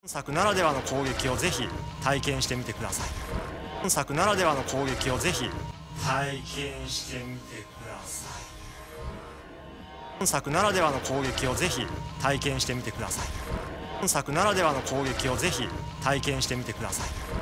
本作ならではの攻撃をぜひ体験してみてください。本作ならではの攻撃をぜひ体験してみてください。本作ならではの攻撃をぜひ体験してみてください。本作ならではの攻撃をぜひ体験してみてください。